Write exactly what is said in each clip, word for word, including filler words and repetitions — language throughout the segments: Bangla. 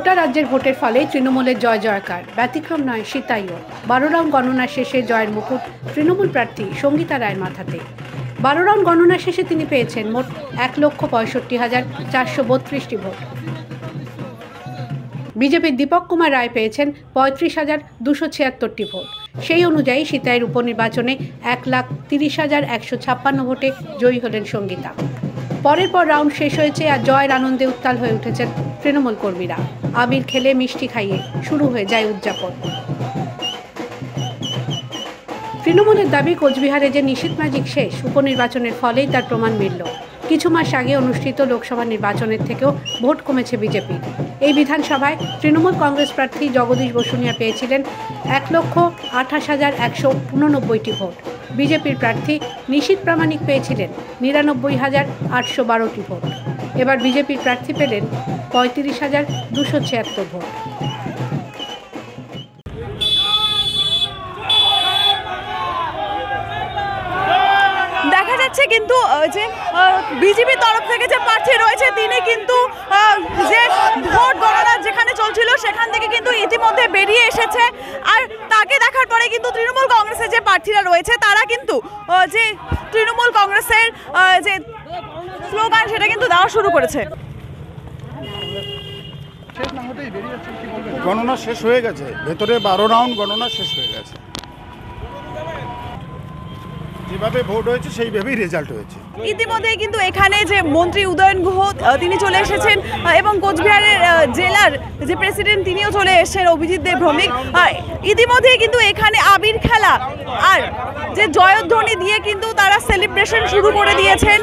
গোটা রাজ্যের ভোটের ফলে তৃণমূলের জয় জয়কার, ব্যতিক্রম নয় সিতাইও। বারো রাউন্ড গণনা শেষে জয়ের মুকুট তৃণমূল প্রার্থী সঙ্গীতা রায়ের মাথাতে। বারো রাউন্ড গণনা শেষে তিনি পেয়েছেন মোট এক লক্ষ পঁয়ষট্টি হাজার চারশো বত্রিশটি ভোট। বিজেপির দীপক কুমার রায় পেয়েছেন পঁয়ত্রিশ হাজার দুশো ছিয়াত্তরটি ভোট। সেই অনুযায়ী সিতাইয়ের উপনির্বাচনে এক লাখ তিরিশ হাজার একশো ছাপ্পান্ন ভোটে জয়ী হলেন সঙ্গীতা। পরের পর রাউন্ড শেষ হয়েছে আর জয়ের আনন্দে উত্তাল হয়ে উঠেছেন তৃণমূল কর্মীরা। আবির খেলে মিষ্টি খাইয়ে শুরু হয়ে যায় উদযাপন। তৃণমূলের দাবি, কোচবিহারে যে নিশীথ ম্যাজিক শেষ, উপনির্বাচনের ফলেই তার প্রমাণ মিলল। কিছু মাস আগে অনুষ্ঠিত লোকসভা নির্বাচনের থেকেও ভোট কমেছে বিজেপির। এই বিধানসভায় তৃণমূল কংগ্রেস প্রার্থী জগদীশ বসুনিয়া পেয়েছিলেন এক লক্ষ আঠাশ হাজার একশো উননব্বইটি ভোট। বিজেপির প্রার্থী নিশীথ প্রামাণিক পেয়েছিলেন নিরানব্বই হাজার আটশো বারোটি ভোট। এবার বিজেপির প্রার্থী পেলেন পঁয়ত্রিশ হাজার দুশো ছিয়াত্তর ভোট। দেখা যাচ্ছে কিন্তু যে বিজেপির তরফ থেকে যে প্রার্থী রয়েছে তিনি কিন্তু যে ভোট গণনা যেখানে চলছিল সেখান থেকে কিন্তু ইতিমধ্যে বেরিয়ে এসেছে। আর তাকে দেখার পরে কিন্তু তৃণমূল কংগ্রেসের যে প্রার্থীরা রয়েছে তারা কিন্তু যে তৃণমূল কংগ্রেসের যে স্লোগান সেটা কিন্তু দেওয়া শুরু করেছে। গণনা শেষ হয়ে গেছে, ভেতরে বারো রাউন্ড গণনা শেষ হয়ে গেছে। যেভাবে ভোট হয়েছে সেইভাবেই রেজাল্ট হয়েছে। ইতিমধ্যেই কিন্তু এখানে যে মন্ত্রী উদয়ন গুহ তিনি চলে এসেছেন এবং কোচবিহারের জেলার যে প্রেসিডেন্ট তিনিও চলে এসেছেন, অভিজিৎ দেব ভৌমিক। ইতিমধ্যেই কিন্তু এখানে আবির খেলা আর যে জয়ধ্বনি দিয়ে কিন্তু তারা সেলিব্রেশন শুরু করে দিয়েছেন।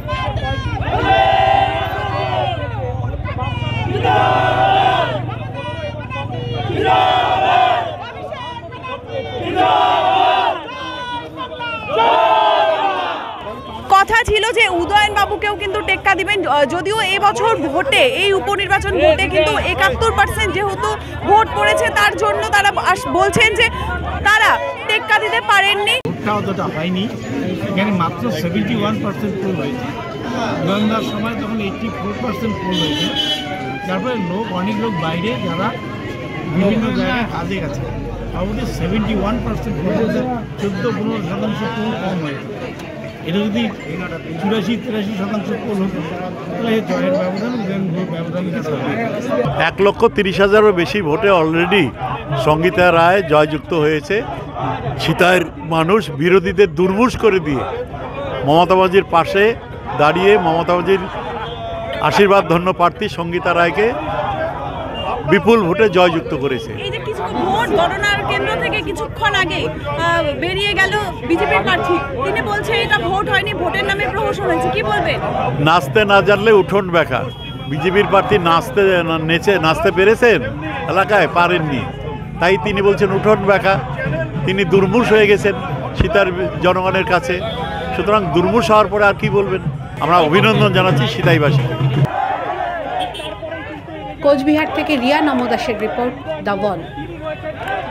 কথা ছিল যে উদয়ন বাবুকেও কিন্তু টেক্কা দিবেন, যদিও এই বছর ভোটে এই উপনির্বাচন ভোটে কিন্তু একাত্তর পার্সেন্ট যেহেতু ভোট পড়েছে তার জন্য তারা বলছেন যে তারা টেক্কা দিতে পারেননি। ভোটটা অতটা হয়নি, এখানে মাত্র সেভেন্টি ওয়ান পার্সেন্ট পোল হয়েছে। গণনার সময় তখন এইটটি ফোর পার্সেন্ট পোল হয়েছে। তারপরে লোক অনেক লোক বাইরে যারা বিভিন্ন জায়গায় কাজে গেছে, আমাদের সেভেন্টি ওয়ান পার্সেন্ট ভোট হয়েছে, চোদ্দো পনেরো শতাংশ পোল কম হয়েছে। এটা যদি চুরাশি তিরাশি শতাংশ পোল হতো তাহলে জয়ের ব্যবধান ব্যবধান এক লক্ষ তিরিশ হাজারও বেশি ভোটে অলরেডি সঙ্গীতা রায় জয়যুক্ত হয়েছে। সিতাইয়ের মানুষ বিরোধীদের দুর্মুষ করে দিয়ে মমতা ব্যানার্জির পাশে দাঁড়িয়ে মমতা ব্যানার্জির আশীর্বাদ ধন্য প্রার্থী সঙ্গীতা রায়কে বিপুল ভোটে জয়যুক্ত করেছে। এই যে কিছু ভোট গণনার কেন্দ্র থেকে কিছুক্ষণ আগে বেরিয়ে গেল বিজেপির প্রার্থী, তিনি বলছে এটা ভোট হয়নি, ভোটের নামে প্রহসন হয়েছে, কি বলবেন? নাচতে না জানলে উঠোন বেকার। বিজেপির প্রার্থী নাচতে নেচে নাচতে পেরেছেন, এলাকায় পারেননি, তাই তিনি বলছেন উঠোন বেকা। তিনি দুর্মুষ হয়ে গেছেন সিতার জনগণের কাছে। সুতরাং দুর্মুষ হওয়ার পরে আর কি বলবেন? আমরা অভিনন্দন জানাচ্ছি সিতাইবাসীকে। কোচবিহার থেকে রিয়া নমদাসের রিপোর্ট, দ্য ওয়াল।